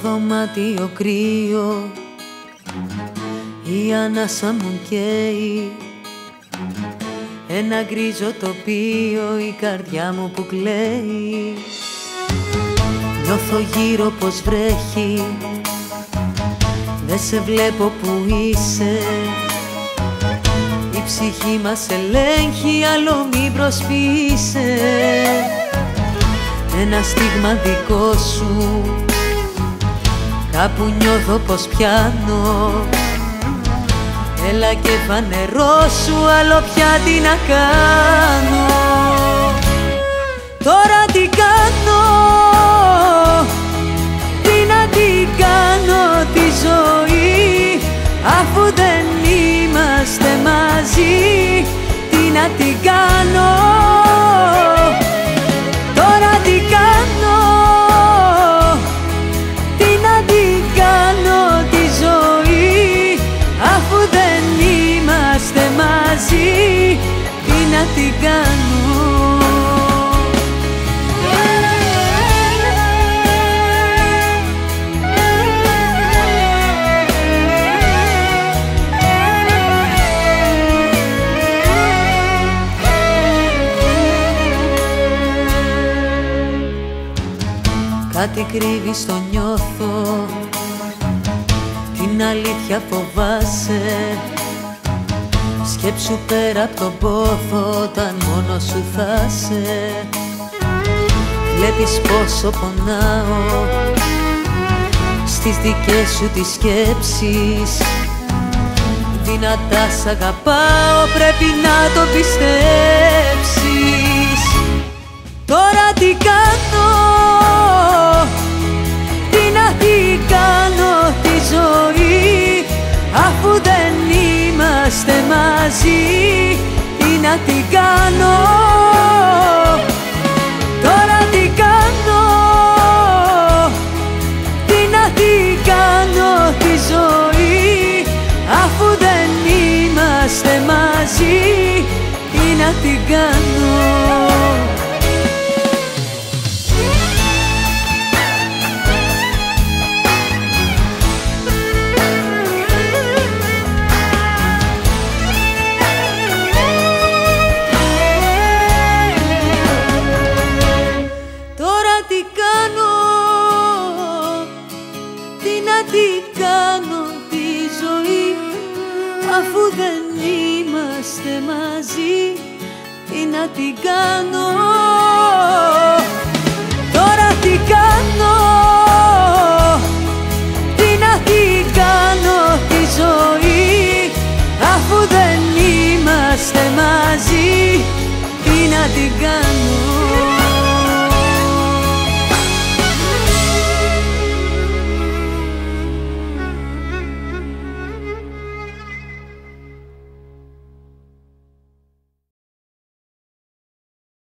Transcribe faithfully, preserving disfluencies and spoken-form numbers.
δωμάτιο κρύο, η ανάσα μου καίει. Ένα γκρίζο τοπίο, η καρδιά μου που κλαίει. Νιώθω γύρω πως βρέχει, δεν σε βλέπω που είσαι. Η ψυχή μας ελέγχει, άλλο μην προσποιείσαι. Ένα στίγμα δικό σου, κάπου νιώθω πως πιάνω. Έλα και φανερώσου, άλλο πια τι να κάνω. Τώρα τι κάνω, τι να την κάνω τη ζωή, αφού δεν είμαστε μαζί. Τι να την κάνω, τώρα τι κάνω, τι να την κάνω τη ζωή, αφού δεν είμαστε μαζί. Τι να την κάνω. Κάτι κρύβει στο νιώθω, την αλήθεια φοβάσαι. Σκέψου πέρα απ' τον πόθο, όταν μόνος σου θα σε. Βλέπεις πόσο πονάω στις δικές σου τις σκέψεις. Δυνατά σ' αγαπάω, πρέπει να το πιστέψεις. Τώρα τι κάνω, τι να την κάνω τη ζωή, αφού δεν είμαστε μαζί. Τι να την κάνω, τώρα τι κάνω, τι να την κάνω τη ζωή, αφού δεν είμαστε μαζί. Τι να την κάνω. Τι κάνω τη ζωή, αφού δεν είμαστε μαζί. Τι να την κάνω.